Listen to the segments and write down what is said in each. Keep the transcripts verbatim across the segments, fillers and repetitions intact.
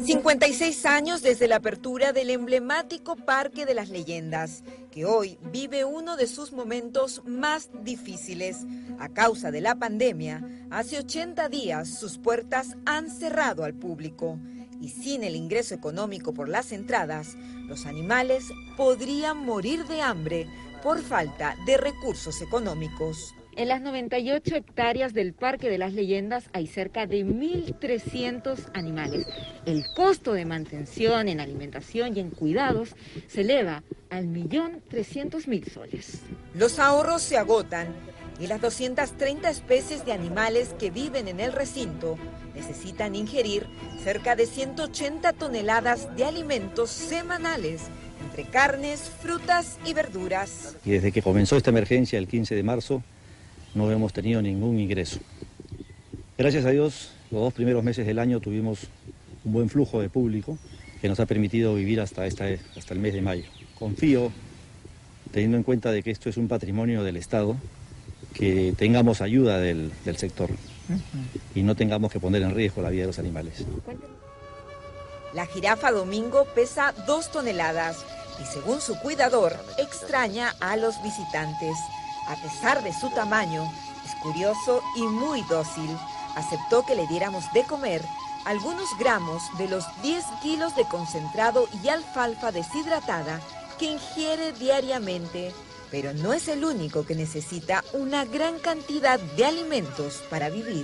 cincuenta y seis años desde la apertura del emblemático Parque de las Leyendas, que hoy vive uno de sus momentos más difíciles. A causa de la pandemia, hace ochenta días sus puertas han cerrado al público. Y sin el ingreso económico por las entradas, los animales podrían morir de hambre por falta de recursos económicos. En las noventa y ocho hectáreas del Parque de las Leyendas hay cerca de mil trescientos animales. El costo de mantención en alimentación y en cuidados se eleva al millón trescientos mil soles. Los ahorros se agotan y las doscientas treinta especies de animales que viven en el recinto necesitan ingerir cerca de ciento ochenta toneladas de alimentos semanales, entre carnes, frutas y verduras. Y desde que comenzó esta emergencia el quince de marzo, no hemos tenido ningún ingreso. Gracias a Dios, los dos primeros meses del año tuvimos un buen flujo de público que nos ha permitido vivir hasta, esta, hasta el mes de mayo. Confío, teniendo en cuenta de que esto es un patrimonio del Estado, que tengamos ayuda del, del sector y no tengamos que poner en riesgo la vida de los animales. La jirafa Domingo pesa dos toneladas y, según su cuidador, extraña a los visitantes. A pesar de su tamaño, es curioso y muy dócil. Aceptó que le diéramos de comer algunos gramos de los diez kilos de concentrado y alfalfa deshidratada que ingiere diariamente. Pero no es el único que necesita una gran cantidad de alimentos para vivir.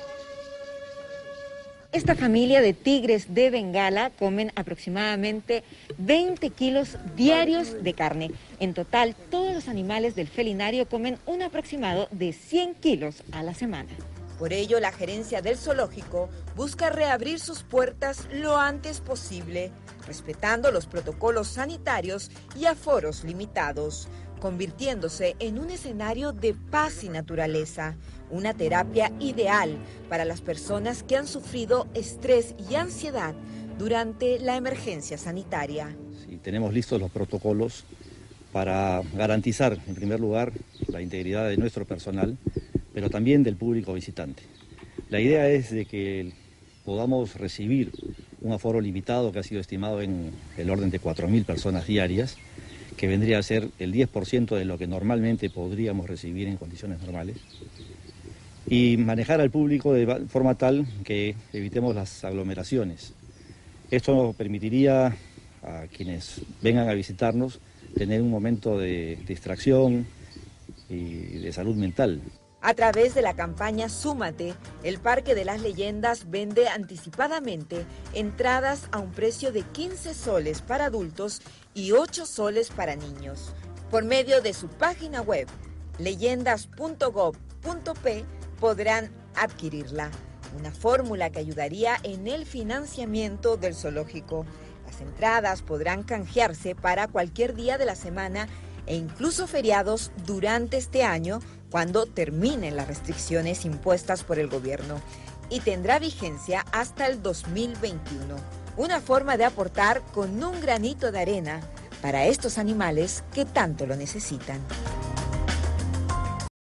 Esta familia de tigres de Bengala comen aproximadamente veinte kilos diarios de carne. En total, todos los animales del felinario comen un aproximado de cien kilos a la semana. Por ello, la gerencia del zoológico busca reabrir sus puertas lo antes posible, respetando los protocolos sanitarios y aforos limitados, convirtiéndose en un escenario de paz y naturaleza, una terapia ideal para las personas que han sufrido estrés y ansiedad durante la emergencia sanitaria. Sí, tenemos listos los protocolos para garantizar, en primer lugar, la integridad de nuestro personal, pero también del público visitante. La idea es de que podamos recibir un aforo limitado que ha sido estimado en el orden de cuatro mil personas diarias, que vendría a ser el diez por ciento de lo que normalmente podríamos recibir en condiciones normales, y manejar al público de forma tal que evitemos las aglomeraciones. Esto nos permitiría a quienes vengan a visitarnos tener un momento de distracción y de salud mental. A través de la campaña Súmate, el Parque de las Leyendas vende anticipadamente entradas a un precio de quince soles para adultos y ocho soles para niños. Por medio de su página web, leyendas punto gob punto pe, podrán adquirirla. Una fórmula que ayudaría en el financiamiento del zoológico. Las entradas podrán canjearse para cualquier día de la semana e incluso feriados durante este año, cuando terminen las restricciones impuestas por el gobierno, y tendrá vigencia hasta el dos mil veintiuno. Una forma de aportar con un granito de arena para estos animales que tanto lo necesitan.